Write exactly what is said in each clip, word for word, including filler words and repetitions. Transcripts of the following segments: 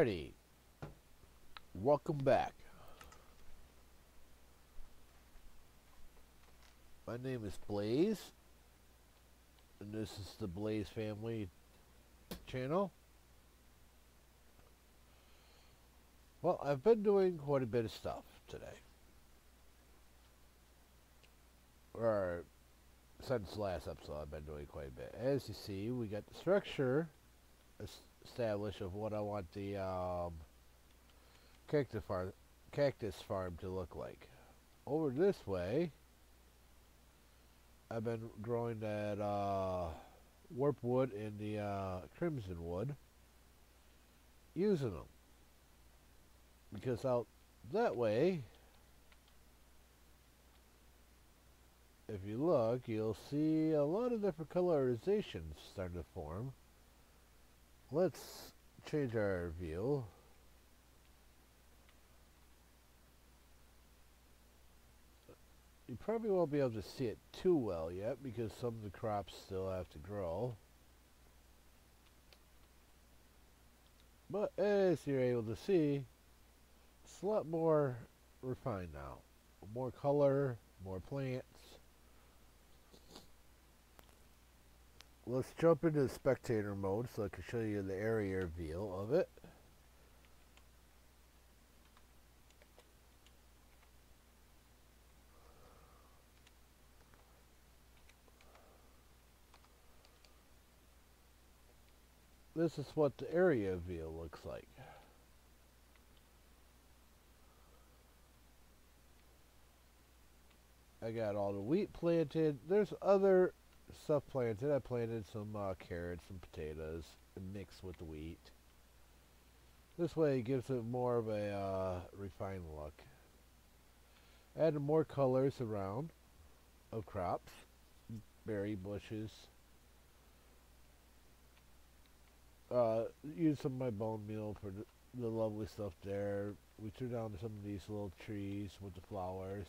Alrighty, welcome back. My name is Blaze, and this is the Blaze Family channel. Well, I've been doing quite a bit of stuff today. Or, since last episode, I've been doing quite a bit. As you see, we got the structure established of what I want the um, cactus farm, cactus farm to look like. Over this way, I've been growing that uh, warp wood and the uh, crimson wood, using them. Because out that way, if you look, you'll see a lot of different colorizations starting to form. Let's change our view. You probably won't be able to see it too well yet because some of the crops still have to grow. But as you're able to see, it's a lot more refined now. More color, more plants. Let's jump into the spectator mode so I can show you the area view of it. This is what the area view looks like. I got all the wheat planted. There's other stuff planted. I planted some uh, carrots and potatoes and mixed with the wheat. This way it gives it more of a uh, refined look. Added more colors around of crops, berry bushes. Uh, use some of my bone meal for the, the lovely stuff there. We threw down some of these little trees with the flowers.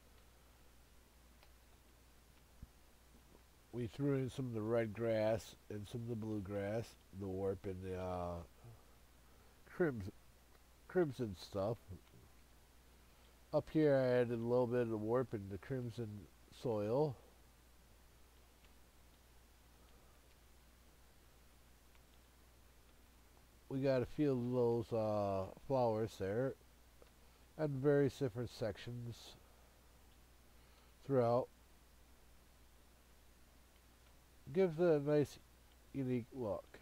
We threw in some of the red grass and some of the blue grass, the warp and the uh, crimson, crimson stuff. Up here I added a little bit of the warp and the crimson soil. We got a few of those uh, flowers there and various different sections throughout. Gives it a nice, unique look.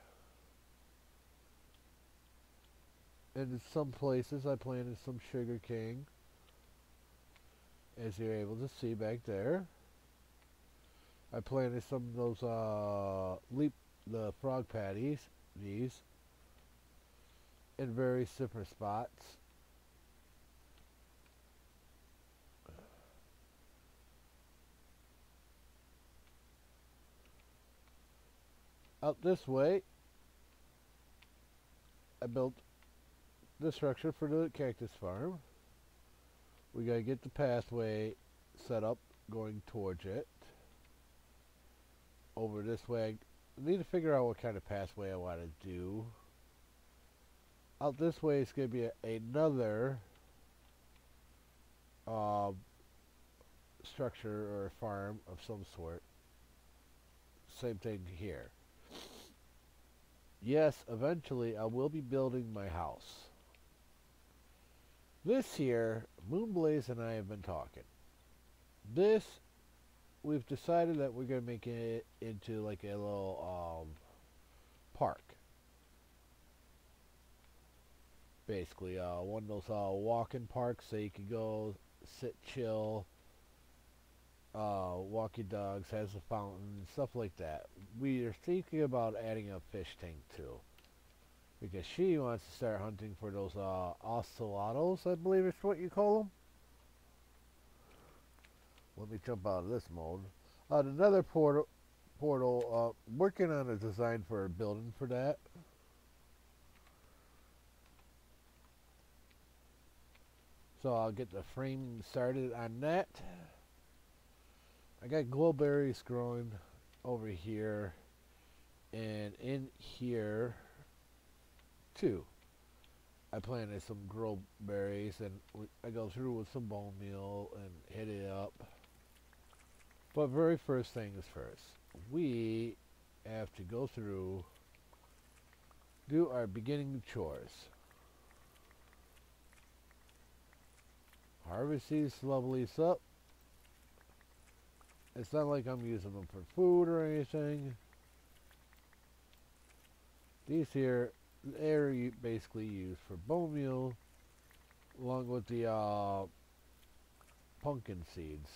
And in some places I planted some sugar cane, as you're able to see back there. I planted some of those uh, leap, the frog patties, these, in various different spots. Out this way, I built the structure for the cactus farm. We gotta get the pathway set up going towards it. Over this way, I need to figure out what kind of pathway I want to do. Out this way is going to be a, another uh, structure or farm of some sort. Same thing here. Yes, eventually I will be building my house. This here, Moonblaze and I have been talking. This, we've decided that we're going to make it into like a little um, park. Basically, uh, one of those uh, walking parks so you can go sit, chill, uh, walk your dogs, has a fountain, stuff like that. We are thinking about adding a fish tank too, because she wants to start hunting for those uh, ocelotos, I believe is what you call them. Let me jump out of this mode. Uh, another portal, portal. Uh, working on a design for a building for that. So I'll get the frame started on that. I got glowberries growing over here and in here too. I planted some grow berries, and I go through with some bone meal and hit it up. But very first things first, we have to go through, do our beginning chores. Harvest these lovelies up. It's not like I'm using them for food or anything. These here, they're basically used for bone meal, along with the uh, pumpkin seeds.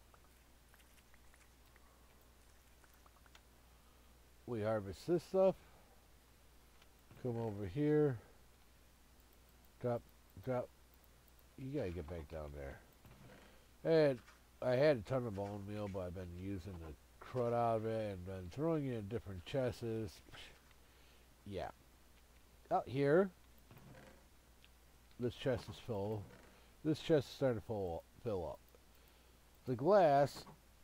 We harvest this stuff. Come over here. Drop, drop. You gotta get back down there. And I had a ton of bone meal, but I've been using the crud out of it and been throwing it in different chests. Yeah. Out here, this chest is full. This chest is starting to fill, fill up. The glass,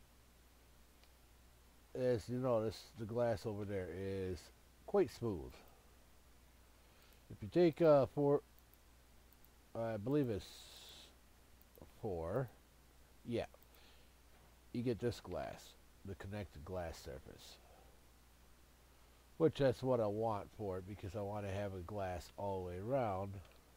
as you notice, the glass over there is quite smooth. If you take uh, four, I believe it's four, yeah, you get this glass, the connected glass surface. Which that's what I want for it, because I want to have a glass all the way around.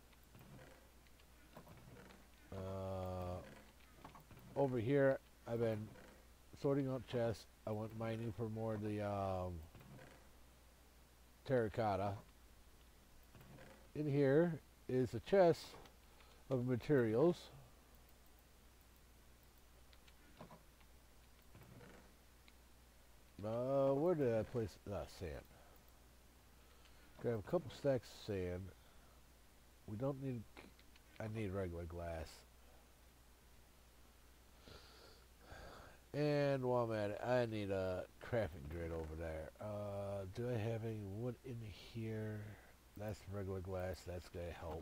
Uh, over here, I've been sorting out chests. I went mining for more of the um, terracotta. In here is a chest of materials. Uh, where did I place uh, sand? Grab a couple stacks of sand. We don't need, I need regular glass. And while I'm at it, I need a crafting grid over there. Uh, do I have any wood in here? That's regular glass, that's gonna help.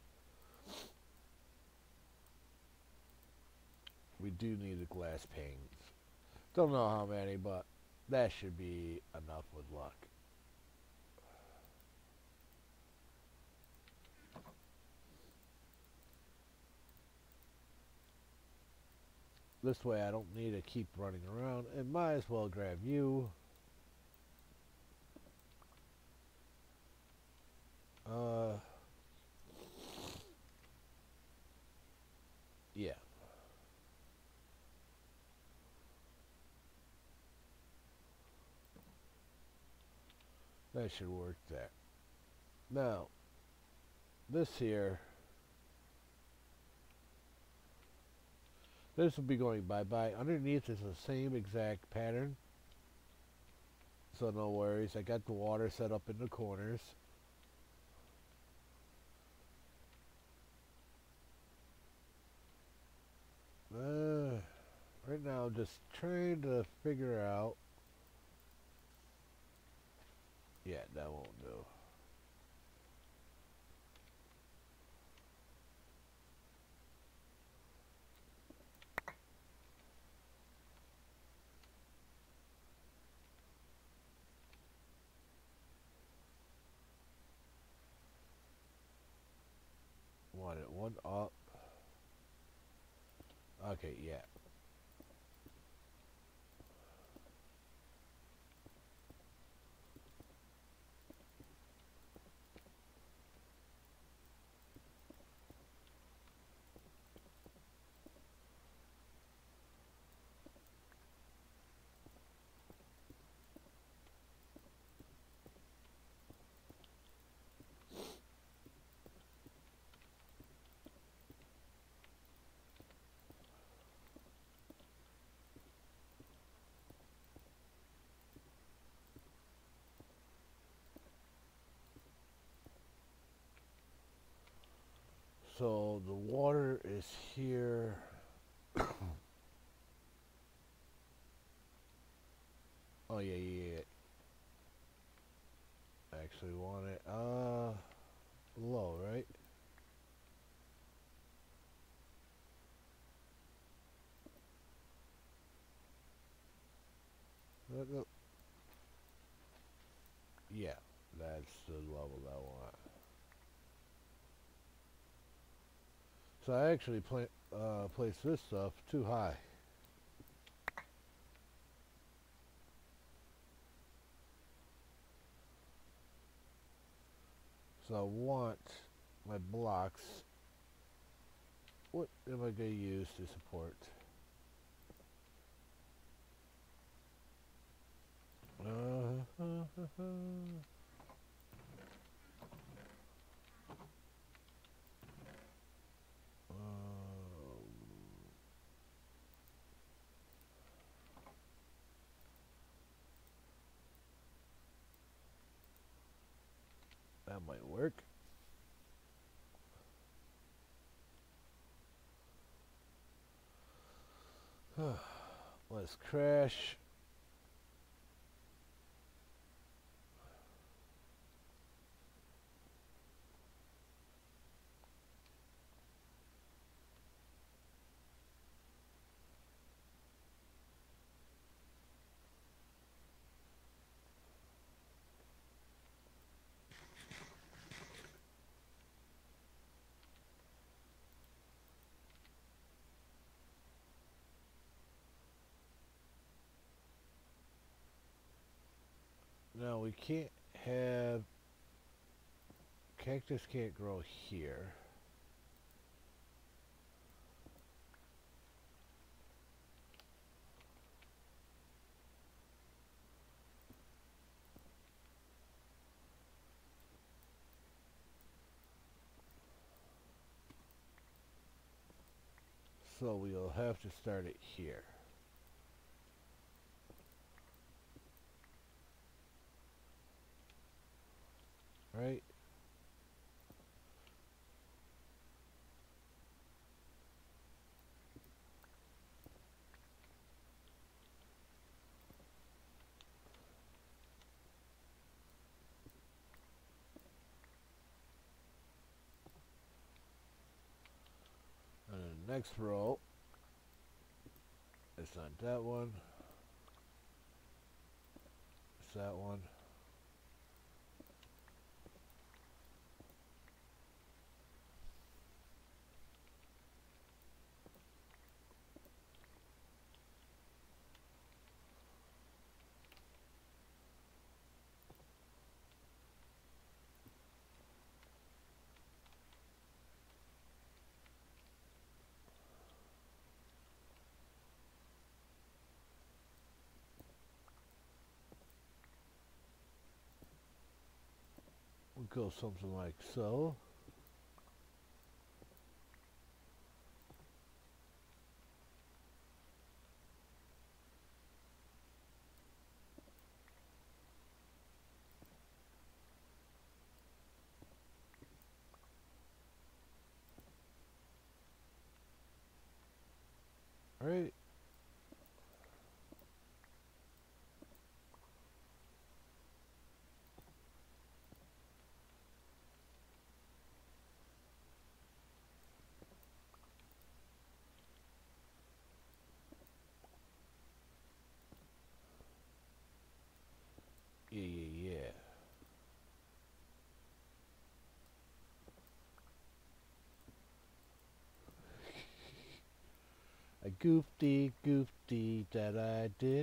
We do need the glass panes. Don't know how many, but that should be enough with luck. This way I don't need to keep running around, and might as well grab you. Uh, yeah. That should work there. Now, this here, this will be going bye-bye. Underneath is the same exact pattern, so no worries. I got the water set up in the corners. Uh, right now, I'm just trying to figure out. Yeah, that won't do. Want it one up. Okay, yeah. So the water is here. Oh yeah, yeah, yeah. Actually want it uh low, right? Uh, no. Yeah, that's the level I want. So I actually pla uh, placed this stuff too high. So I want my blocks. What am I going to use to support? Uh, uh, uh, uh. That might work. Let's crash. Now we can't have cactus can't grow here. So we'll have to start it here. Right? And then the next row, it's not that one. It's that one. We'll go something like so. Right? Yeah, yeah, yeah. A goofy, goofy that I did.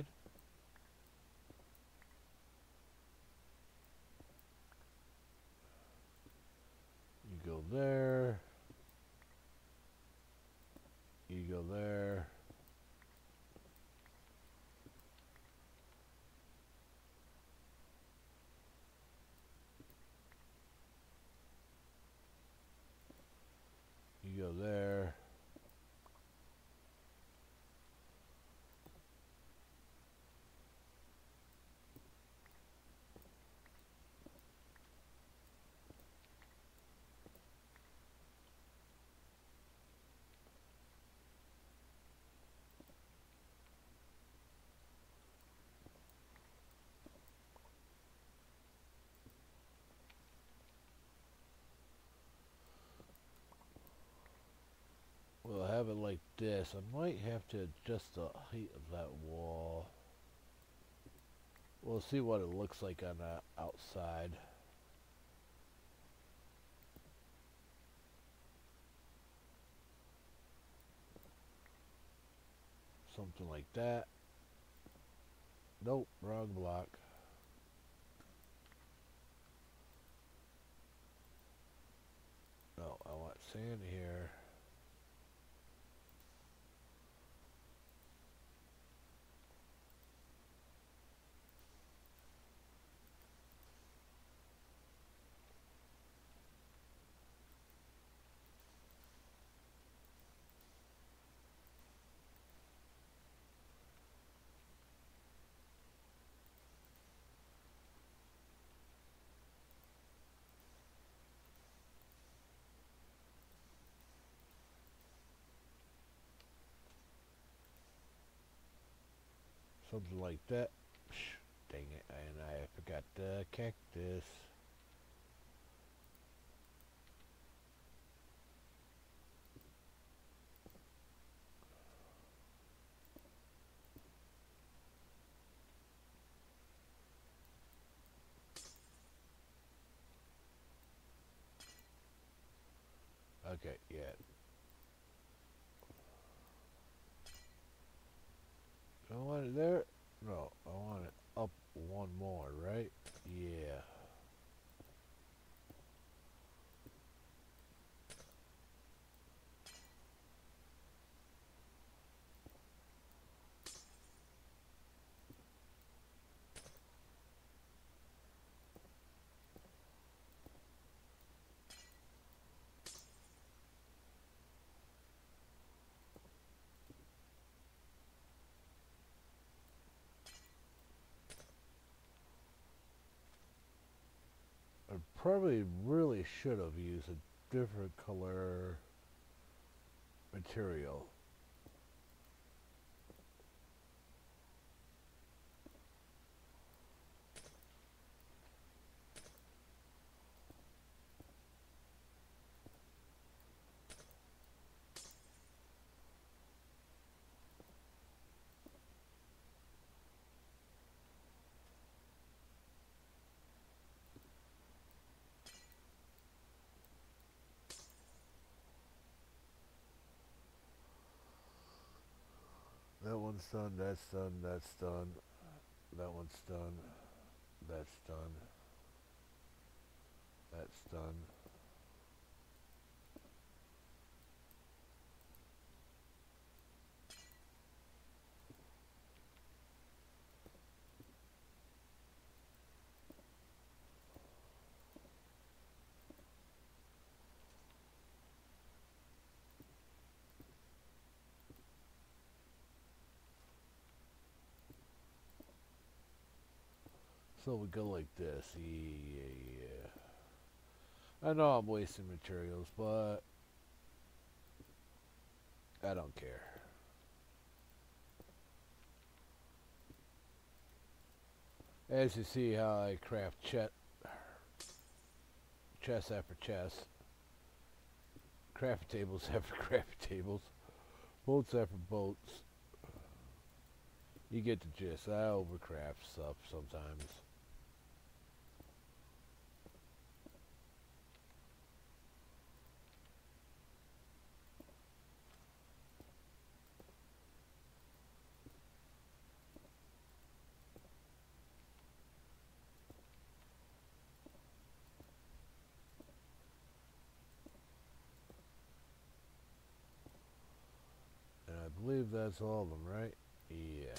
You go there. You go there. You go there. We'll have it like this. I might have to adjust the height of that wall. We'll see what it looks like on the outside. something like that. Nope, wrong block. No, I want sand here. Something like that. Psh, dang it, and I forgot the cactus. Okay, yeah. I want it there? No, I want it up one more, right? Yeah. I probably really should have used a different color material. That one's done, that's done, that's done. That one's done. That's done. That's done. So we go like this. Yeah, yeah. I know I'm wasting materials, but I don't care. As you see how I craft chest, chest after chest, craft tables after craft tables, boats after boats. You get the gist. I overcraft stuff sometimes. And I believe that's all of them, right? Yeah.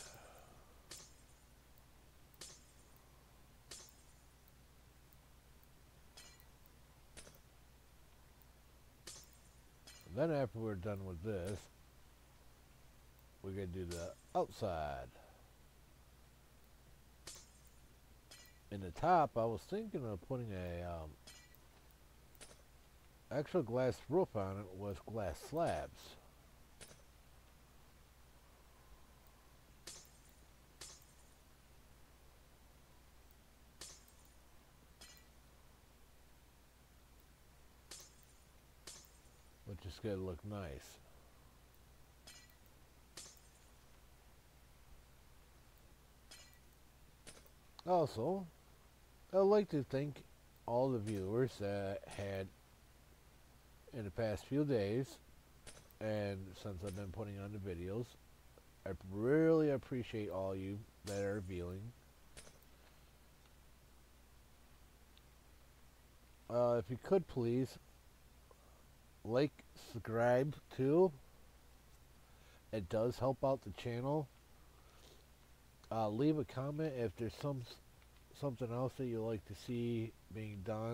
Then after we're done with this, we're going to do the outside. In the top, I was thinking of putting a um, extra glass roof on it with glass slabs. Which is going to look nice. Also, I'd like to thank all the viewers that had in the past few days, and since I've been putting on the videos, I really appreciate all you that are viewing. Uh, if you could please like, subscribe too. It does help out the channel. Uh, leave a comment if there's some something else that you'd like to see being done.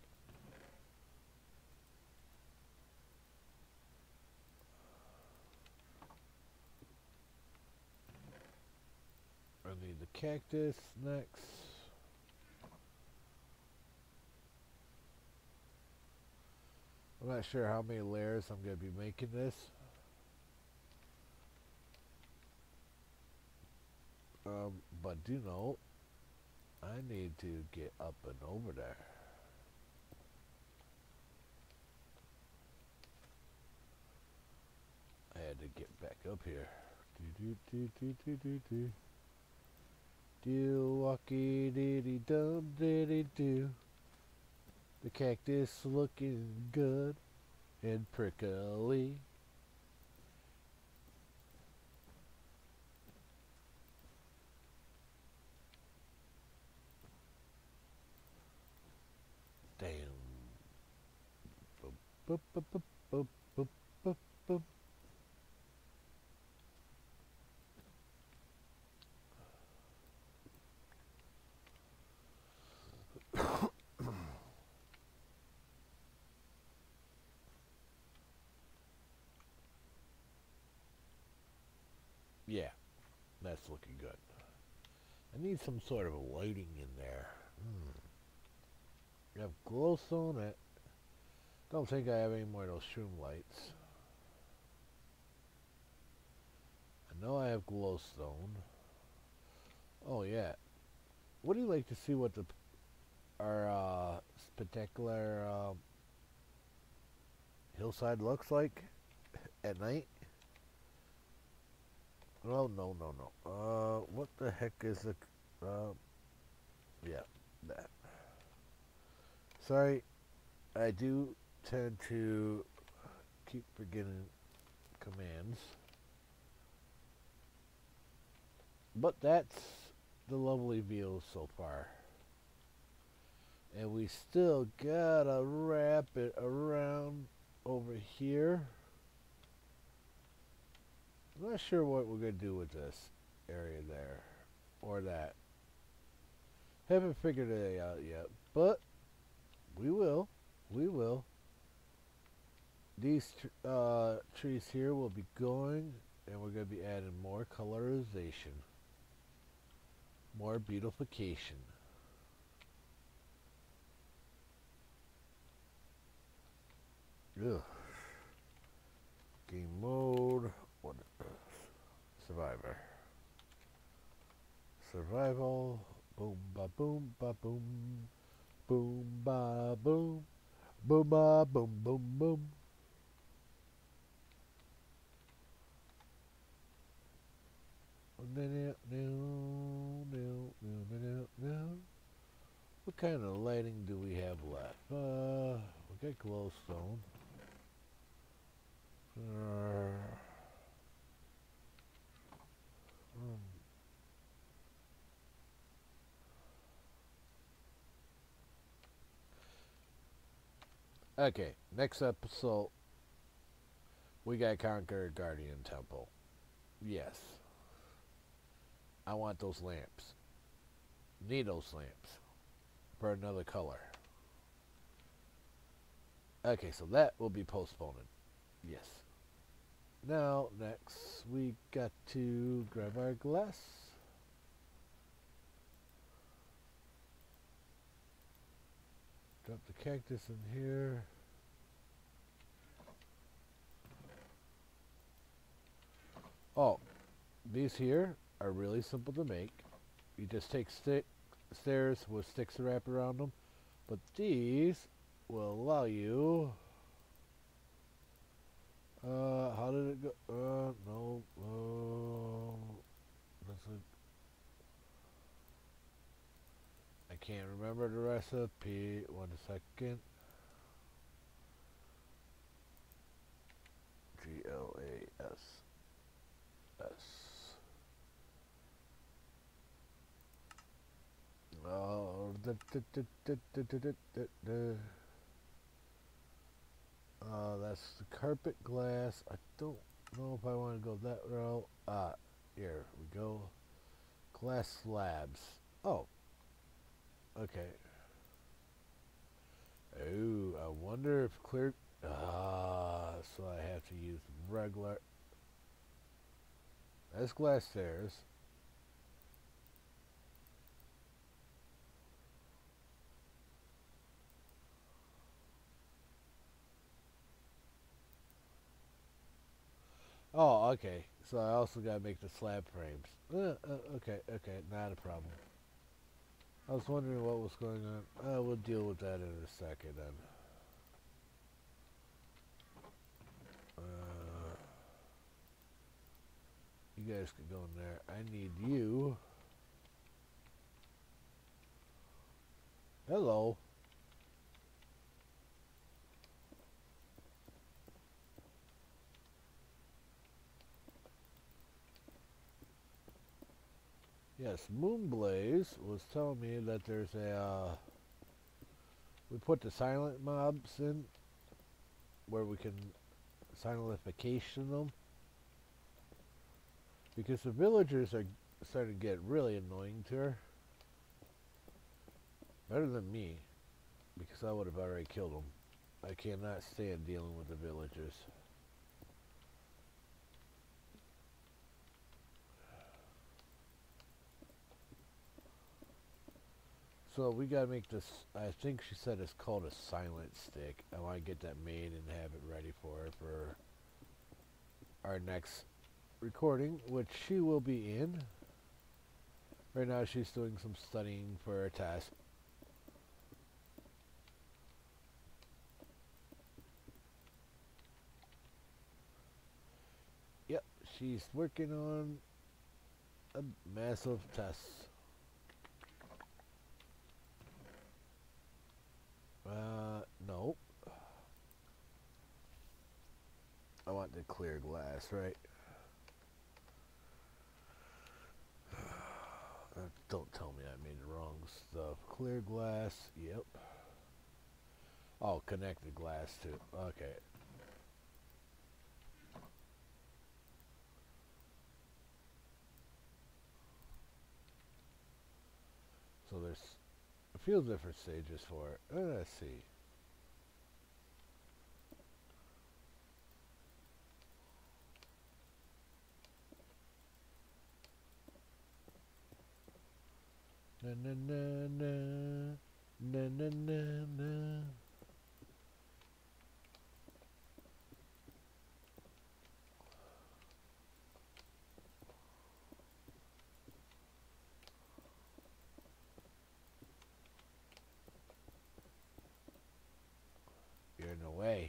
I need the cactus next. I'm not sure how many layers I'm going to be making this. Um, but do know, I need to get up and over there. I had to get back up here. Do do do do do do do. Do walkie diddy dum diddy do. The cactus looking good and prickly. Damn. Boop, boop, boop, boop, boop, boop, boop, boop. Yeah, that's looking good. I need some sort of lighting in there. Hmm. You have glowstone. I don't think I have any more of those shroom lights. I know I have glowstone. Oh yeah. Would you like to see what the our uh, spectacular uh, hillside looks like at night? Oh no no no. Uh, what the heck is the? Uh, yeah, that. Sorry, I do tend to keep forgetting commands. But that's the lovely view so far. And we still gotta wrap it around over here. I'm not sure what we're gonna do with this area there. Or that. Haven't figured it out yet. But we will. We will. These tr uh, trees here will be going. And we're going to be adding more colorization. More beautification. Ugh. Game mode. What? Survivor. Survival. Boom ba boom ba boom. Boom ba boom. Boom ba boom boom boom. What kind of lighting do we have left? Uh, we got glowstone. Uh, um, okay, next episode, we got Conquer Guardian Temple. Yes. I want those lamps. Need those lamps. For another color. Okay, so that will be postponed. Yes. Now, next, we got to grab our glass. Drop the cactus in here. Oh, these here are really simple to make. You just take stick, stairs with sticks to wrap around them. But these will allow you... Uh, how did it go? Uh, no. Uh, that's a, I can't remember the recipe. One second. G L A S S. Oh, da, da, da, da, da, da, da, da, da. Uh, that's the carpet glass. I don't know if I want to go that route. Ah, here we go. Glass slabs. Oh, okay. Oh, I wonder if clear. Ah, so I have to use regular. That's glass stairs. Oh, okay. So I also gotta make the slab frames. Uh, uh, okay, okay, not a problem. I was wondering what was going on. Uh, we'll deal with that in a second then. Uh, you guys can go in there. I need you. Hello. Yes, Moonblaze was telling me that there's a, uh, we put the silent mobs in where we can silentification them. Because the villagers are starting to get really annoying to her. Better than me. Because I would have already killed them. I cannot stand dealing with the villagers. So we gotta make this, I think she said it's called a silent stick. I want to get that made and have it ready for her for our next recording, which she will be in. Right now she's doing some studying for a test. Yep, she's working on a massive test. Uh, no. I want the clear glass, right? Uh, don't tell me I made the wrong stuff. Clear glass, yep. Oh, connected glass too. Okay. So there's a few different stages for it. Uh, let's see. Na na na na na na na na. You're in the way.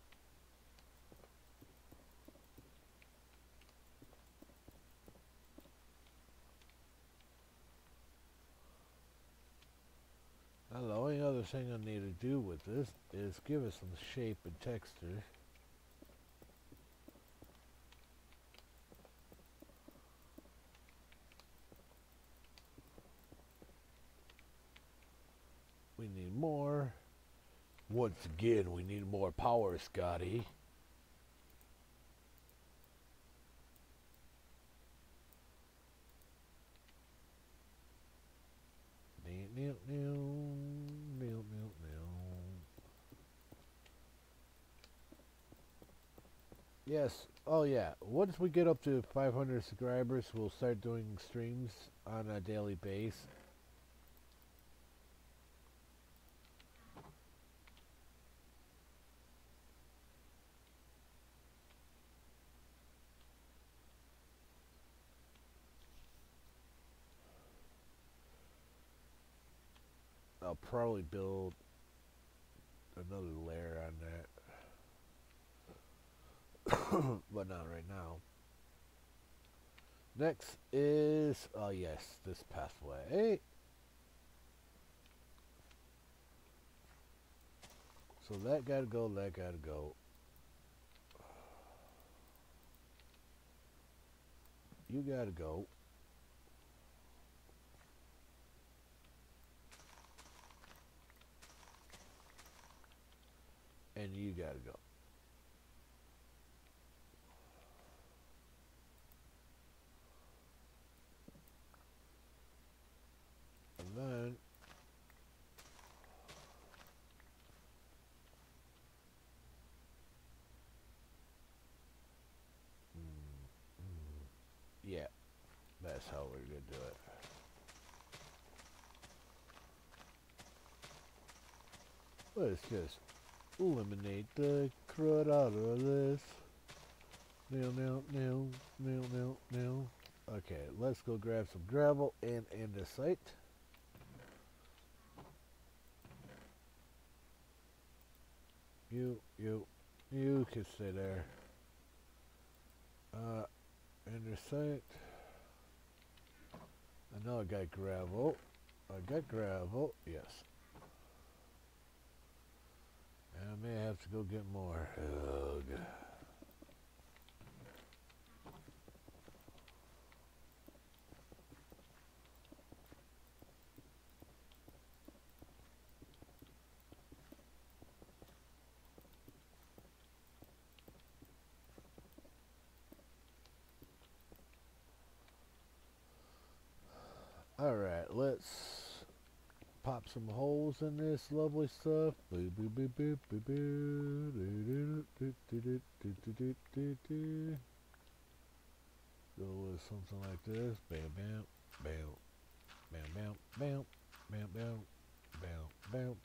Now, the only other thing I need to do with this is give it some shape and texture. We need more. Once again, we need more power, Scotty. Yes. Oh yeah. Once we get up to five hundred subscribers, we'll start doing streams on a daily basis. I'll probably build another layer on that. But not right now. Next is, oh yes, this pathway. So that gotta go, that gotta go. You gotta go. and you gotta go. And then mm, mm, yeah, that's how we're gonna do it. Let's just eliminate the crud out of this. Nail, nail, nail, nail, nail, nail. Okay, let's go grab some gravel and andesite. You, you, you can stay there. Uh, andesite. I know I got gravel. I got gravel, yes. And I may have to go get more. Ugh. Alright, let's pop some holes in this lovely stuff. Boo boo boo boo boo boo. Do, do, do, do, do, do, do, do, do. Go with something like this. Bam bam bam bam bam bam bam bam bam bam.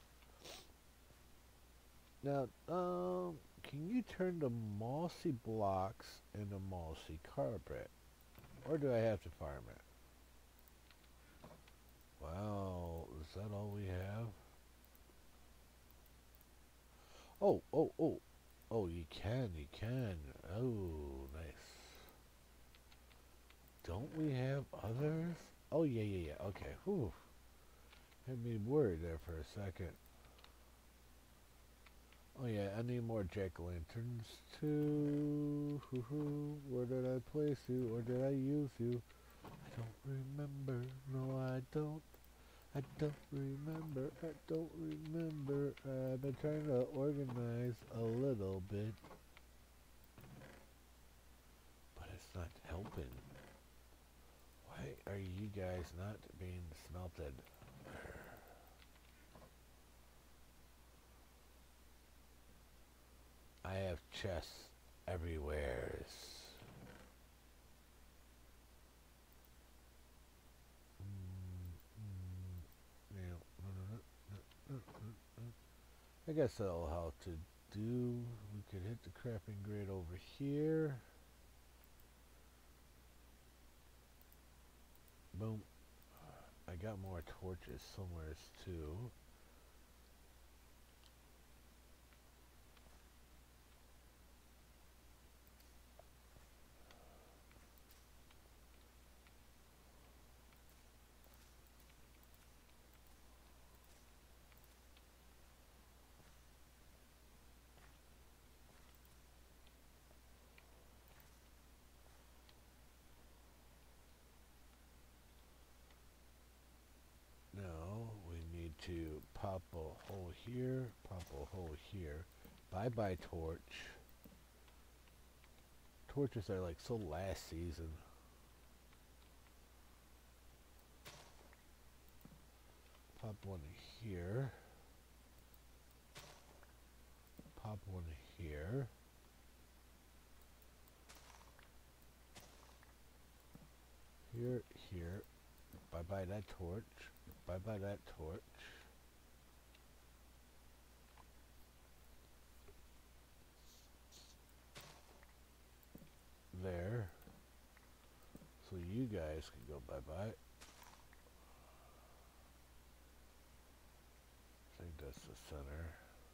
Now, um, can you turn the mossy blocks into mossy carpet? Or do I have to farm it? Wow, is that all we have? Oh, oh, oh. Oh, you can, you can. Oh, nice. Don't we have others? Oh, yeah, yeah, yeah. Okay, whew. Had me worried there for a second. Oh, yeah, I need more jack-o'-lanterns, too. Hoo-hoo. Where did I place you? Or did I use you? I don't remember. No, I don't. I don't remember, I don't remember. Uh, I've been trying to organize a little bit, but it's not helping. Why are you guys not being smelted? I have chests everywhere. I guess that'll how to do. We could hit the crafting grid over here. Boom. I got more torches somewhere too. Now we need to pop a hole here, pop a hole here. Bye bye torch. Torches are like so last season. Pop one here. Pop one here. Here, here. Bye bye that torch. Bye bye that torch. There. So you guys can go bye bye. I think that's the center.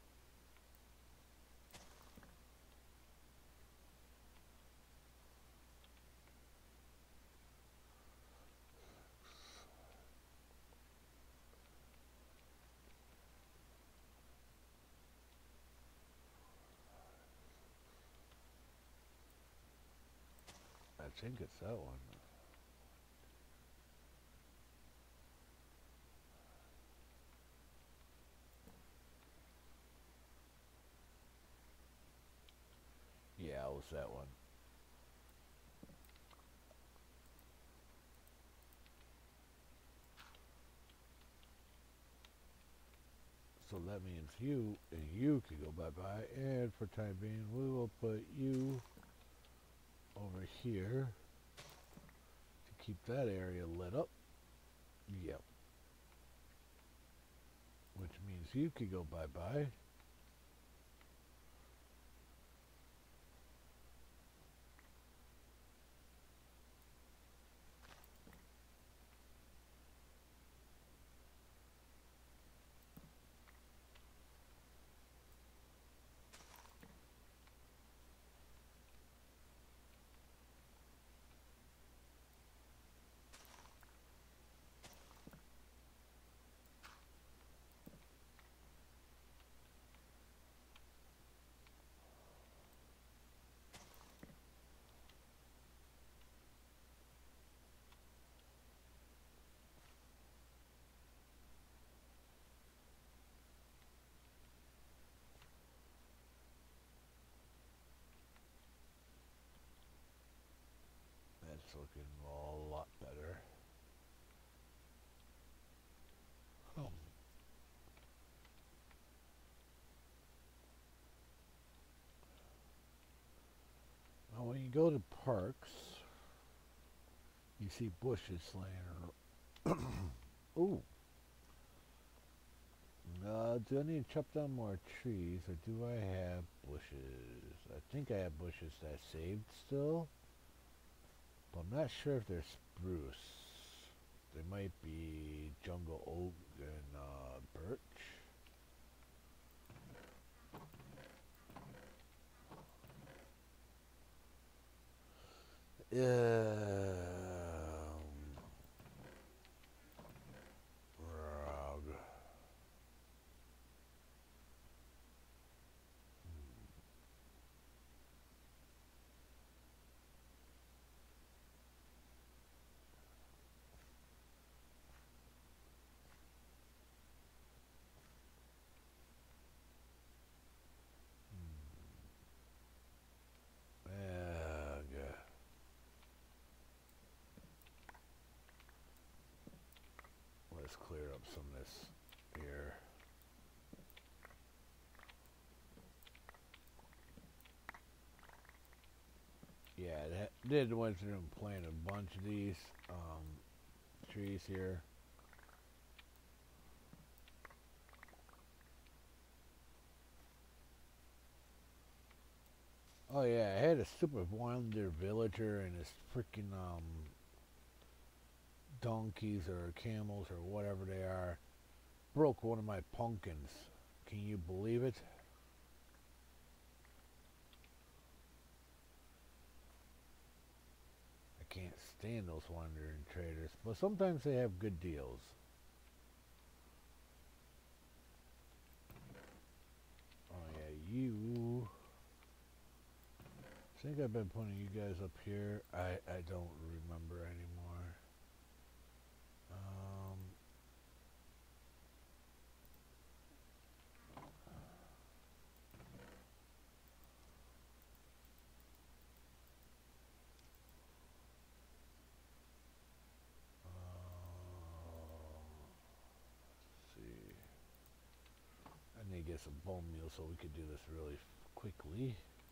I think it's that one. notice that one. So that means you and you can go bye-bye, and for time being, we will put you over here to keep that area lit up. Yep. Which means you could go bye-bye. That's looking a lot better. Oh. Now when you go to parks, you see bushes laying around. Ooh. Uh, do I need to chop down more trees, or do I have bushes? I think I have bushes that I saved still, but I'm not sure if they're spruce. They might be jungle oak and uh, birch. Um, Rog. Ugh. Let's clear up some of this here. Yeah, that did went through and planted a bunch of these um, trees here. Oh yeah, I had a stupid wonder villager and his freaking um, donkeys or camels or whatever they are broke one of my pumpkins. Can you believe it? I can't stand those wandering traders, but sometimes they have good deals. Oh yeah, you. I think I've been putting you guys up here. I, I don't remember anymore. Um, uh, let's see. I need to get some bone meal so we could do this really f quickly.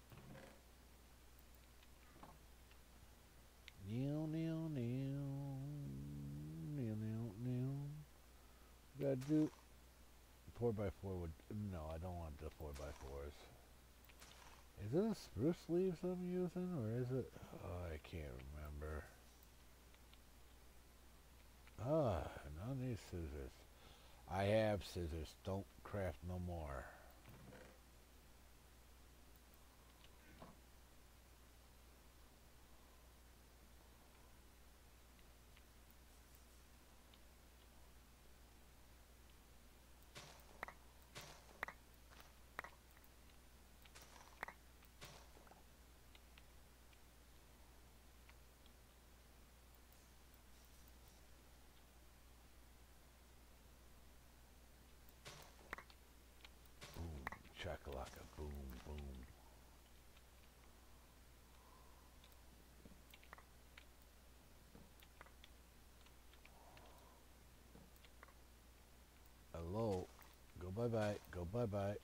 Neil, Neil, Neil, Neil, Neil, Neil. Gotta do four by four would no. I don't want the four by fours. Is it a spruce leaves I'm using, or is it? Oh, I can't remember. Ah, none of these scissors. I have scissors. Don't craft no more. Boom, chakalaka, boom, boom. bye-bye. Go bye-bye.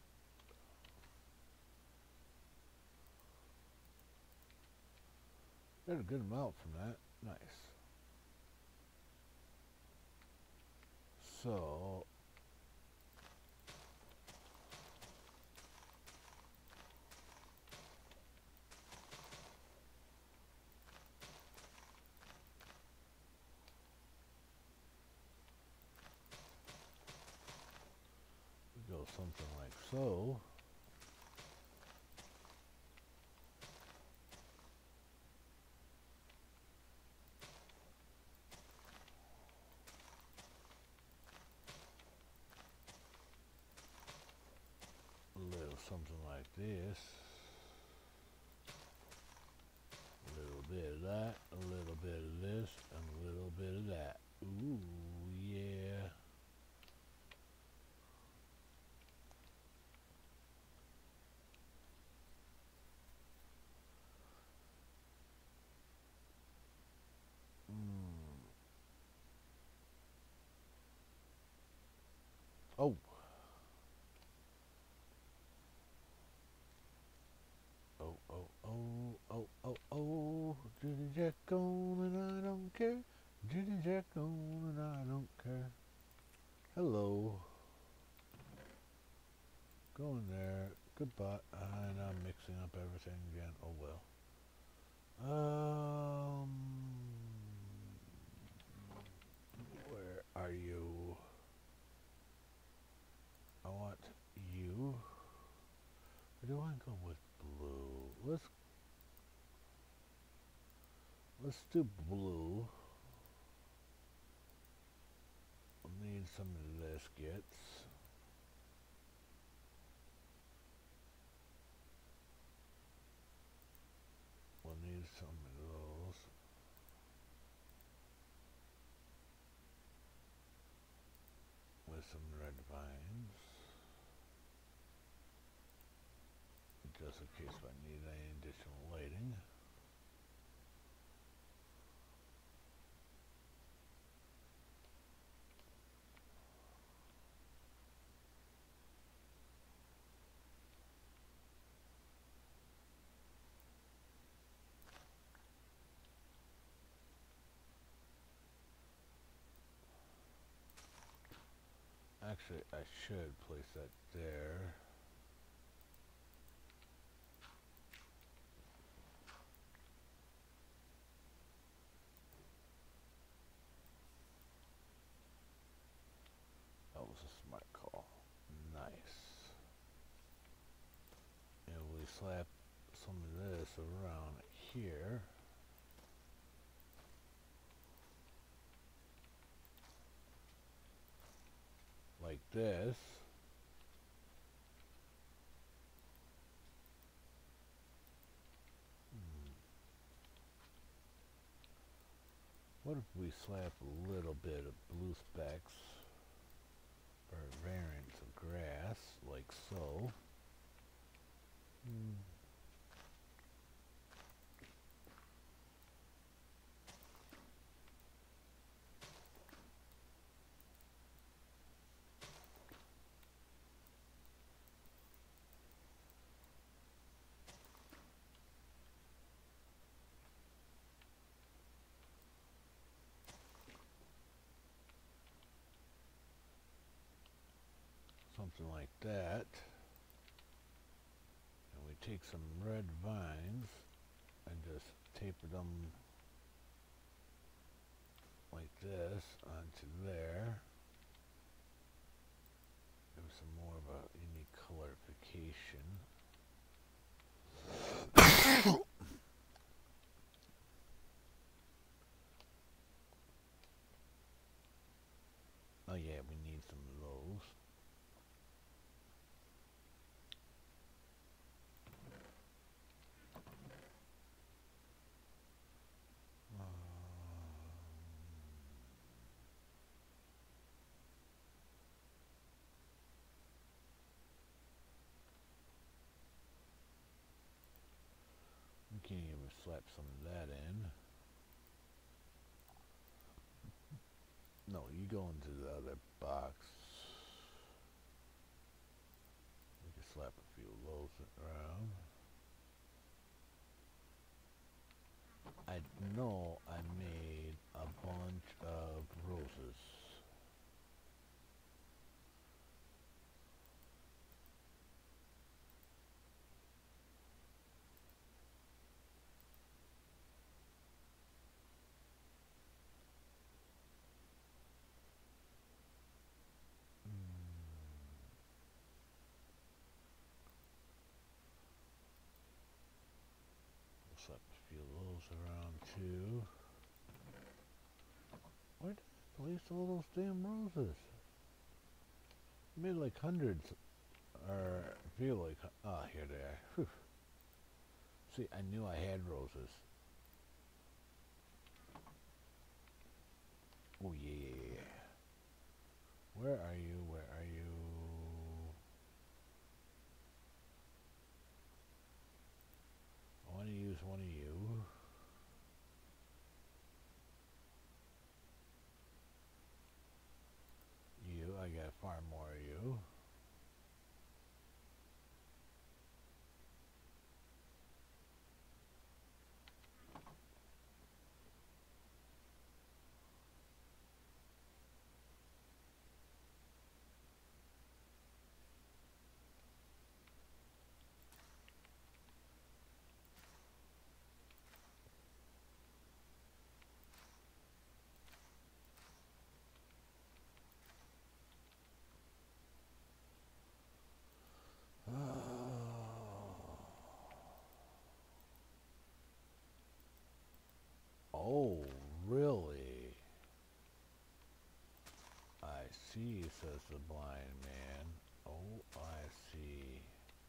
Got a good amount from that. Nice. So... we go something like so. A little something like this. A little bit of that, a little bit of this, and a little bit of that. Ooh, yeah. Mm. Oh. Oh, oh, oh, oh, oh, oh. Judy Jack on and I don't care. Judy Jack on and I don't care. Hello. Go in there. Goodbye. And I'm mixing up everything again. Oh well. Um, where are you? I want you. Or do I go with blue? Let's let's do blue. We'll need some of this gets. We'll need some of those. With some red vines. Just in case I need any additional lighting. Actually, I should place that there. That was a smart call. Nice. And we slap some of this around here. Like this. Hmm. What if we slap a little bit of blue specks or variants of grass, like so? Hmm. Something like that. And we take some red vines and just taper them like this onto there. Give some more of a unique colorification. Oh yeah, we need some of those. Um, we can even slap some of that in. No, you go into the other box. around. I know I made a bunch of roses. Slap a few of those around too. Where did I place all those damn roses? I made like hundreds, or feel like, ah, oh, here they are. Whew. See, I knew I had roses. Oh yeah, yeah, yeah. Where are you? Where are you? I want to use one of you. You, I got far more of you. Oh, really? I see, says the blind man. Oh, I see.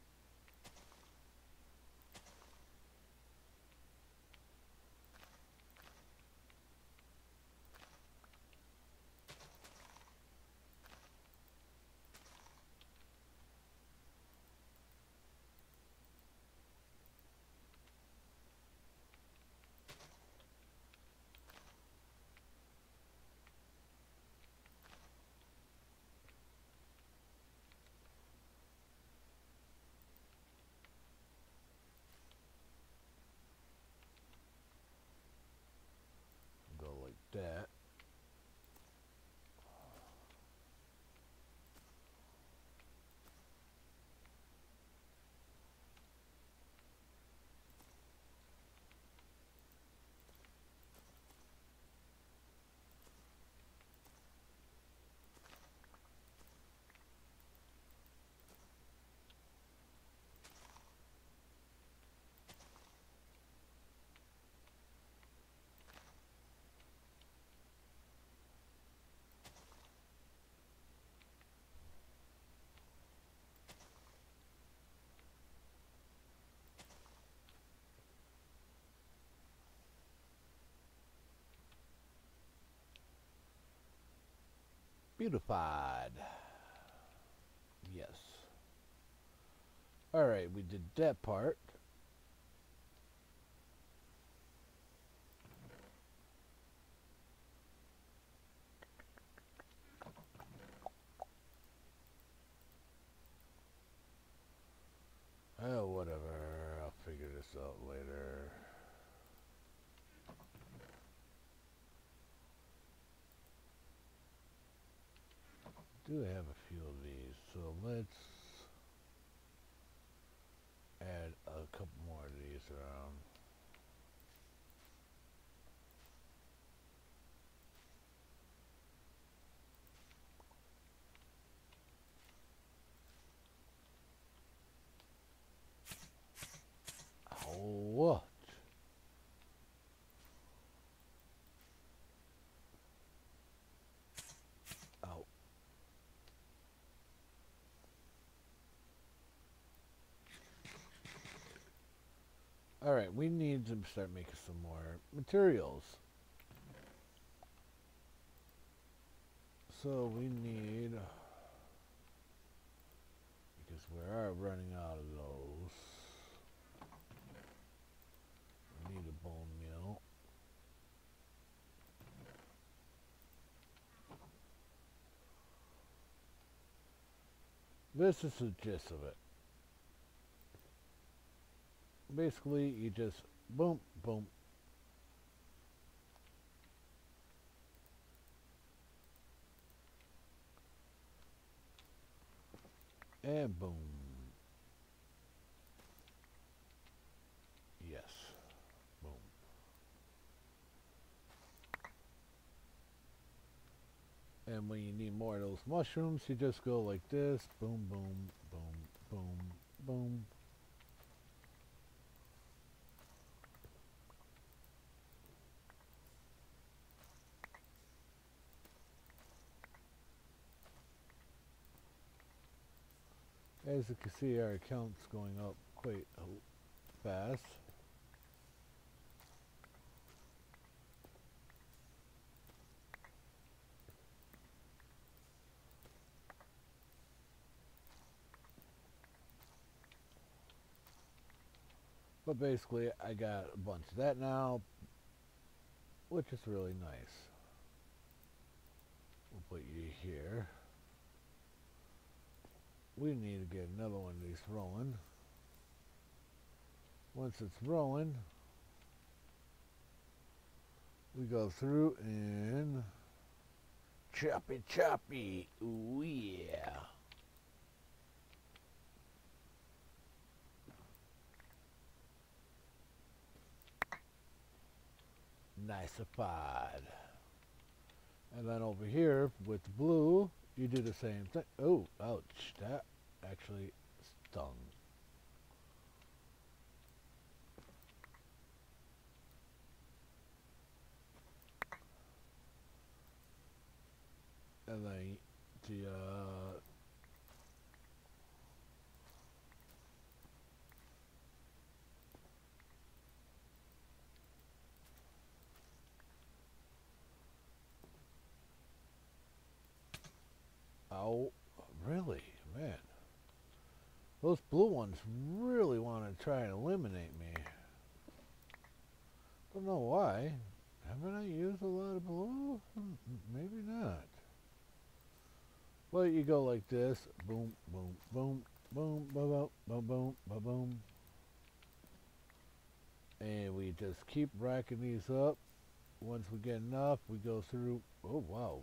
Go like that. Beautified. Yes. Alright, we did that part. Oh, whatever. I'll figure this out later. Do have a few of these, so let's add a couple more of these around. Oh, what? Oh. Alright, we need to start making some more materials. So we need, because we are running out of those, we need a bone meal. This is the gist of it. basically you just boom, boom, and boom. Yes, boom. And when you need more of those mushrooms, you just go like this, boom, boom, boom, boom, boom. As you can see, our account's going up quite fast. But basically, I got a bunch of that now, which is really nice. We'll put you here. We need to get another one of these rolling. Once it's rolling, we go through and choppy choppy. Ooh yeah. Niceified. And then over here with the blue, you do the same thing. Oh, ouch. That actually stung. And then the uh, oh, really, man. Those blue ones really want to try and eliminate me. Don't know why. Haven't I used a lot of blue? Maybe not. Well, you go like this. Boom, boom, boom, boom, boom, boom, boom, boom, boom, boom. And we just keep racking these up. Once we get enough, we go through. Oh, wow.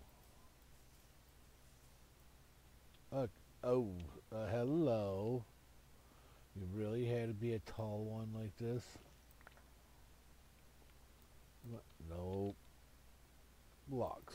Uh, oh, uh, hello. You really had to be a tall one like this? No. Blocks.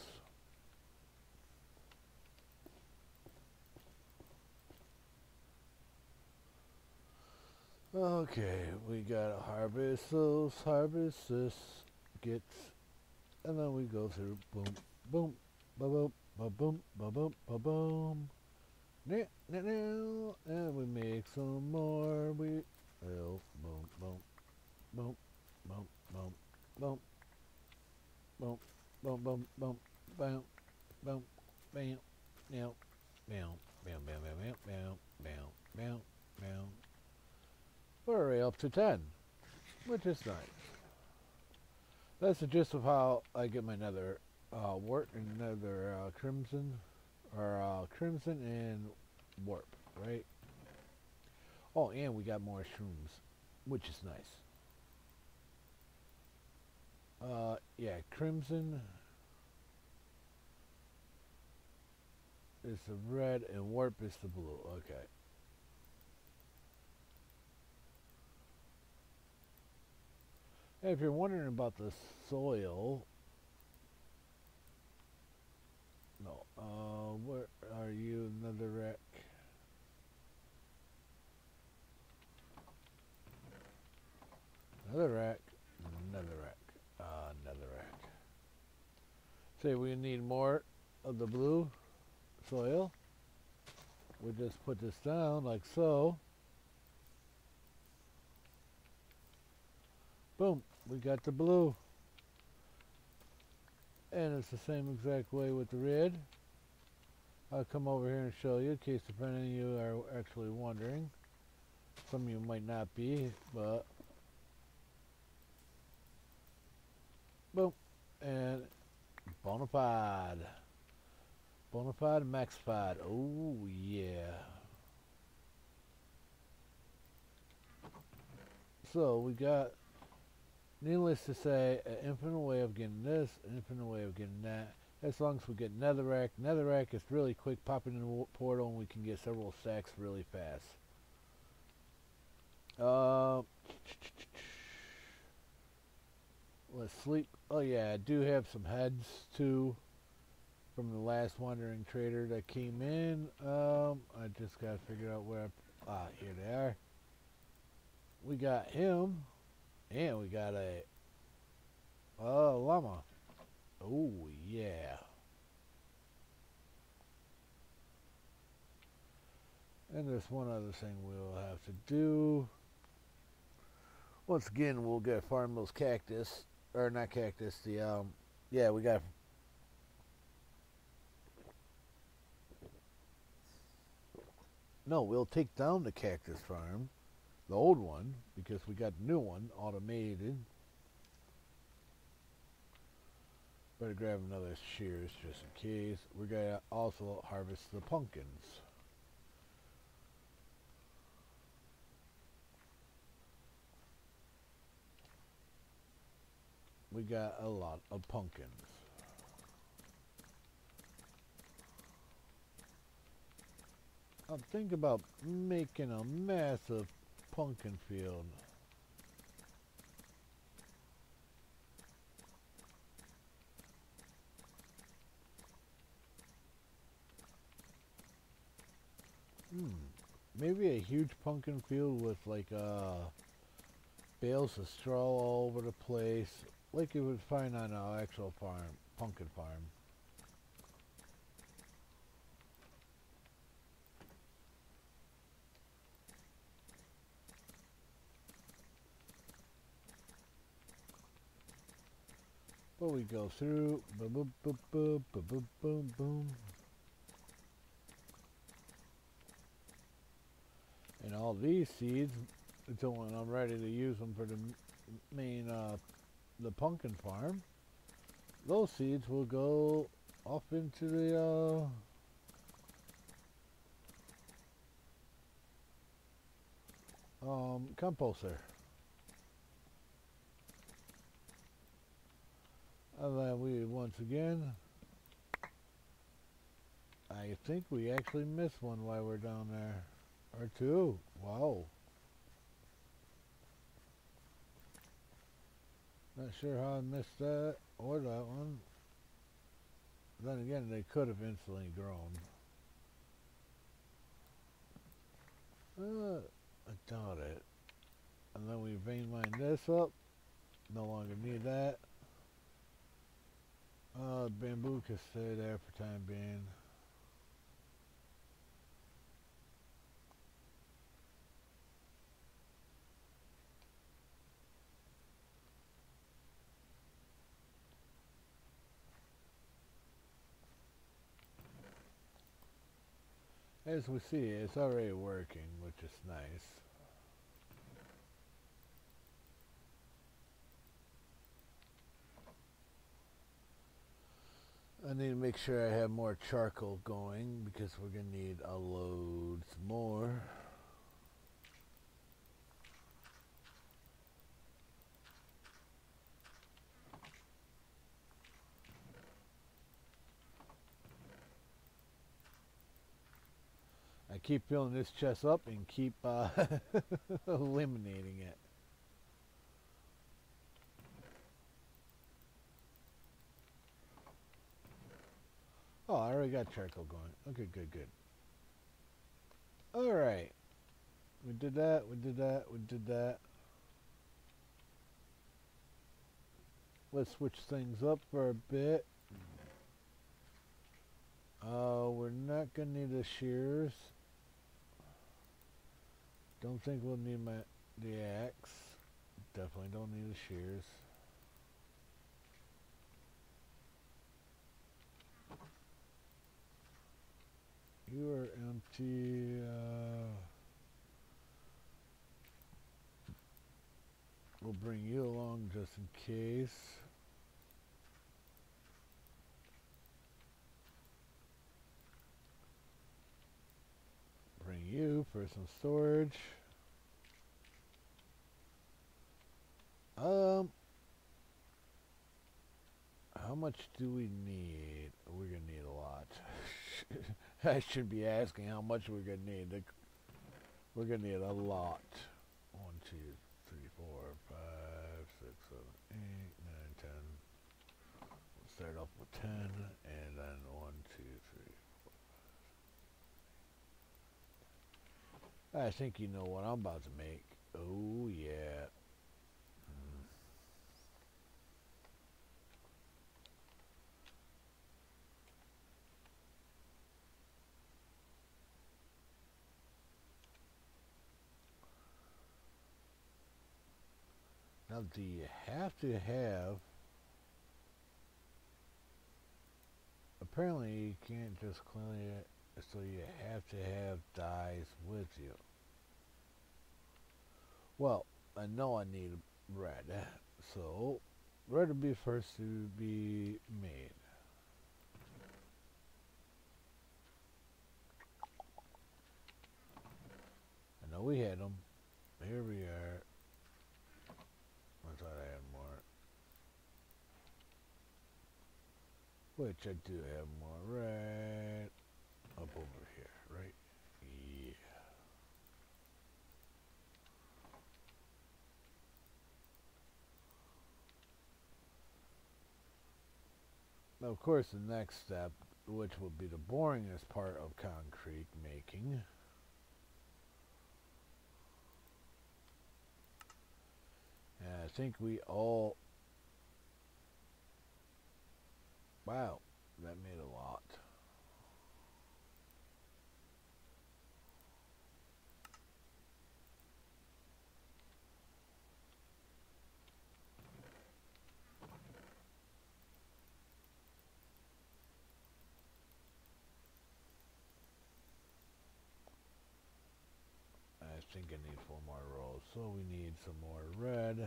Okay, we gotta harvest those, harvest this, gets, and then we go through boom, boom, ba boom, ba boom, ba boom, ba boom, nah, nah, nah, and we make some more. We oh, boom, boom, boom, boom, boom, boom, boom, boom, boom, boom, boom, boom, bam, now, bam, bam, bam, bam, bam, bam, bam, bam, bam. We're already up to ten, which is nice. That's the gist of how I get my nether uh, warp and nether uh, crimson, or uh, crimson and warp, right? Oh, and we got more shrooms, which is nice. Uh, yeah, crimson is the red and warp is the blue. Okay. Hey, if you're wondering about the soil, no, uh, where are you, netherrack? Netherrack, netherrack, uh, netherrack. Say we need more of the blue soil. We just put this down like so. Boom, we got the blue. And it's the same exact way with the red. I'll come over here and show you in case if any of you are actually wondering. Some of you might not be, but boom. And bonafide. Bonafide and maxified. Oh yeah. So we got, needless to say, an infinite way of getting this, an infinite way of getting that. As long as we get netherrack. Netherrack is really quick, popping in the portal, and we can get several stacks really fast. Uh, let's sleep. Oh yeah, I do have some heads too from the last wandering trader that came in. Um, I just gotta figure out where. I, ah, here they are. We got him, and we got a uh llama. Oh yeah. And there's one other thing we'll have to do. Once again, we'll get farm those cactus, or not cactus. The um, yeah, we got. No, we'll take down the cactus farm, the old one, because we got the new one automated. Better grab another shears just in case. We're gonna also harvest the pumpkins. We got a lot of pumpkins. I'm thinking about making a massive pumpkin field. Hmm. Maybe a huge pumpkin field with like uh bales of straw all over the place, like you would find on an actual farm, pumpkin farm. But we go through, boom, boom, boom, boom, boom, boom, boom, boom. And all these seeds, until when I'm ready to use them for the main, uh, the pumpkin farm, those seeds will go off into the, uh, um, composter. And then we, once again, I think we actually missed one while we're down there. Or two. Wow. Not sure how I missed that or that one. Then again, they could have instantly grown. Uh, I doubt it. And then we vein mine this up. No longer need that. Uh, bamboo can stay there for time being. As we see, it's already working, which is nice. I need to make sure I have more charcoal going because we're going to need a load more. I keep filling this chest up and keep uh, eliminating it. Oh, I already got charcoal going. Okay, good, good. Alright. We did that, we did that, we did that. Let's switch things up for a bit. Uh, we're not going to need the shears. Don't think we'll need my the axe. Definitely don't need the shears. You are empty. Uh, we'll bring you along just in case. Bring you for some storage. Um, how much do we need? We're gonna need a lot. I should be asking how much we're gonna need. We're gonna need a lot. One, two, three, four, five, six, seven, eight, nine, ten. We'll start off with ten, and then one, two, three. I think you know what I'm about to make. Oh yeah. Mm. Now, do you have to have? Apparently, you can't just clean it, so you have to have dyes with you. Well, I know I need red, so red will be first to be made. I know we had them. Here we are. I thought I had more. Which I do have more red. Up over here, right? Yeah. Now, of course, the next step, which would be the boringest part of concrete making, and I think we all, wow, that made a lot. I think I need four more rows, so we need some more red.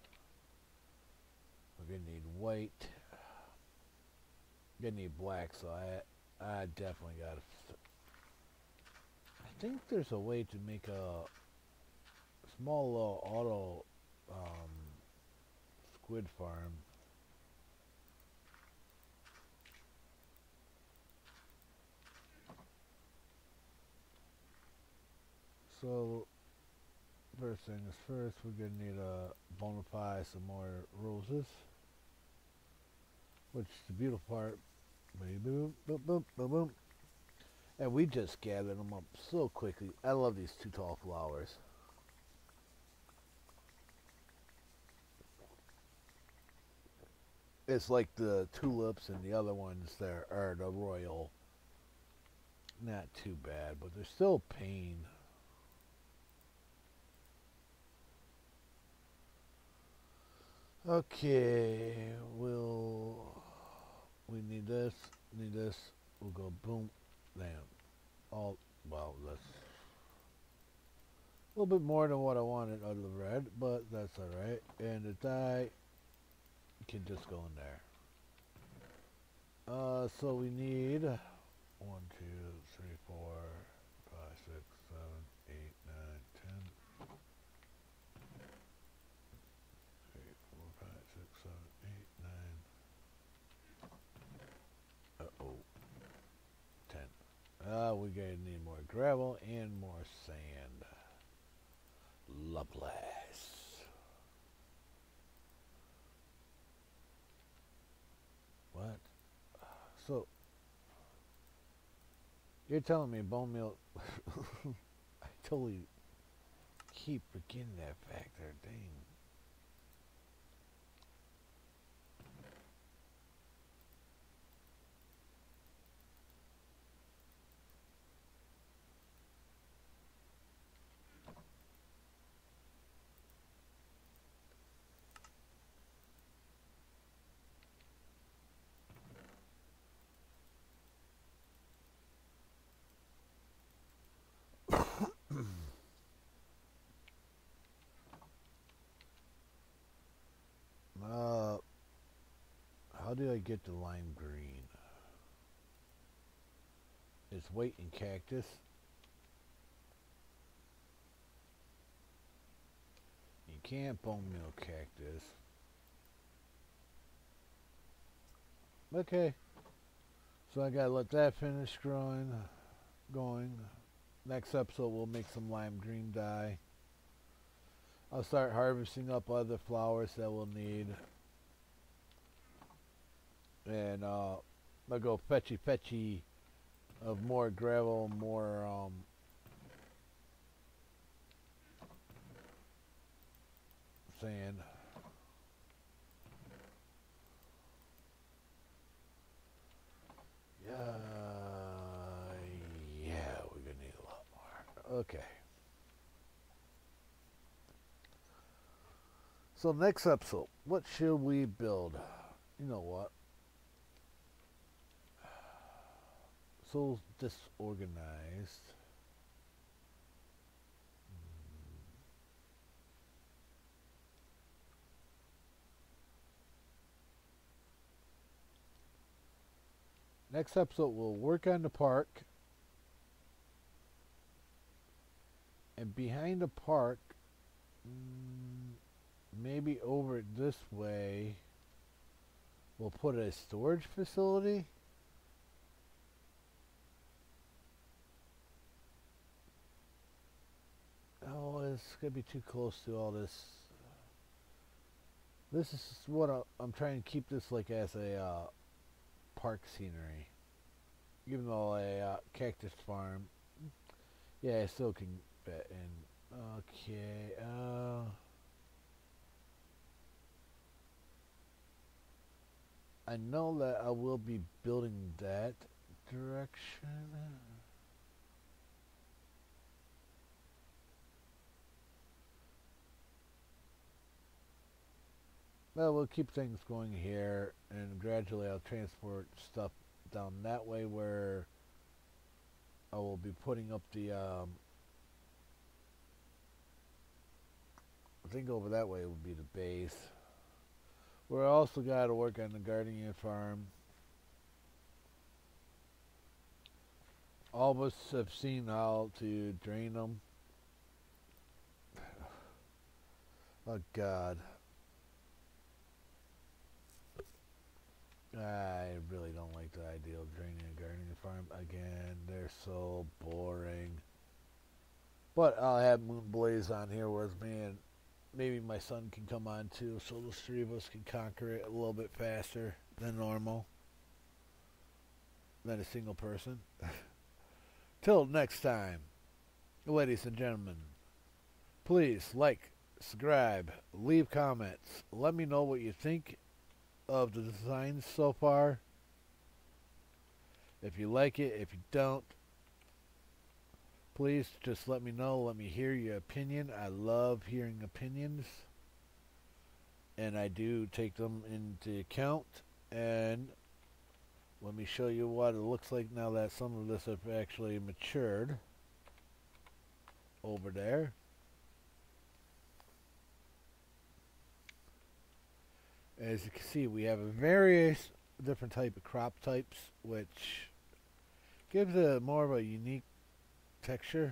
We're gonna need white. Gonna need black, so I I definitely got. I think there's a way to make a small little auto um, squid farm. So first thing is first, we're gonna need a bonafide some more roses, which is the beautiful part. Boom, boom, boom, boom, boom. And we just gathered them up so quickly. I love these two tall flowers. It's like the tulips and the other ones there are the royal. Not too bad, but they're still pain. Okay, we'll we need this, need this. We'll go boom, bam. All well, that's a little bit more than what I wanted out of the red, but that's all right. And the dye can just go in there. Uh, so we need one, two, three, four, five, six, seven, eight, nine, ten. Three, four, five, six, seven, eight, nine. Uh oh, ten. Uh, we gonna need more gravel and more sand. Lovely. What? So, you're telling me bone meal... I totally keep forgetting that factor. Dang. Uh, how do I get the lime green? It's weight in cactus. In can't bone meal cactus. Okay. So I gotta let that finish growing, going. Next episode we'll make some lime green dye. I'll start harvesting up other flowers that we'll need. And uh, I'll go fetchy fetchy of more gravel, more um, sand. Yeah, yeah, we're gonna need a lot more. Okay. So next episode, what should we build? You know what? So disorganized. Next episode, we'll work on the park. And behind the park, mm, maybe over this way, we'll put a storage facility. Oh, it's going to be too close to all this. This is what I, I'm trying to keep this like as a uh, park scenery. Even though a uh, cactus farm, yeah, I still can fit in. Okay, uh... I know that I will be building that direction. Well, we'll keep things going here, and gradually I'll transport stuff down that way where I will be putting up the, um, I think over that way will be the base. We're also got to work on the gardening farm. All of us have seen how to drain them. Oh God. I really don't like the idea of draining a gardening farm again. They're so boring. But I'll have Moonblaze on here with me, and maybe my son can come on too, so the three of us can conquer it a little bit faster than normal, than a single person. Till next time, ladies and gentlemen, please like, subscribe, leave comments. Let me know what you think of the designs so far. If you like it, if you don't, please just let me know. Let me hear your opinion. I love hearing opinions, and I do take them into account. And let me show you what it looks like now that some of this have actually matured over there. As you can see, we have a various different type of crop types, which gives it more of a unique texture.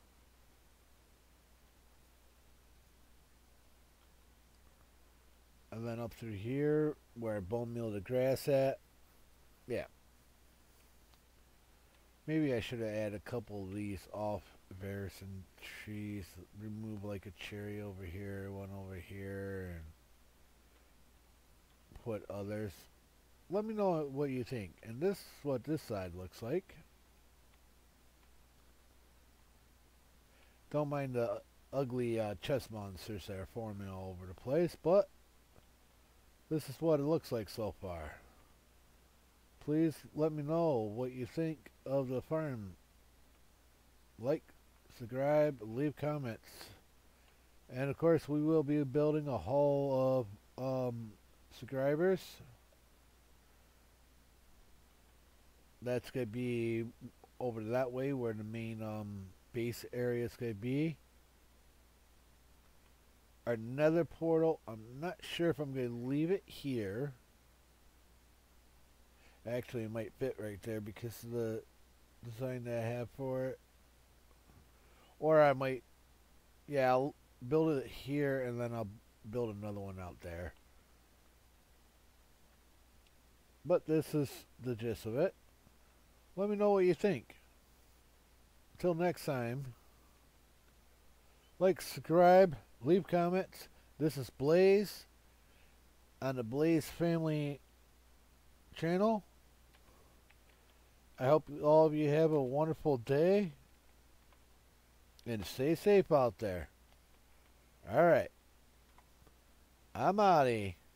And then up through here, where I bone meal the grass at, yeah. Maybe I should have added a couple of these off Verison trees. Remove like a cherry over here, one over here, and put others. Let me know what you think. And this is what this side looks like. Don't mind the ugly uh, chest monsters that are forming all over the place, but this is what it looks like so far. Please let me know what you think of the farm. Like, subscribe, leave comments. And of course, we will be building a hall of um, subscribers. That's going to be over that way where the main um, base area is going to be. Our nether portal, I'm not sure if I'm going to leave it here. Actually, it might fit right there because of the design that I have for it. Or I might, yeah, I'll, build it here, and then I'll build another one out there. But this is the gist of it. Let me know what you think. Until next time, like, subscribe, leave comments. This is Blaze on the Blaze Family channel. I hope all of you have a wonderful day and stay safe out there. Alright. I'm outie.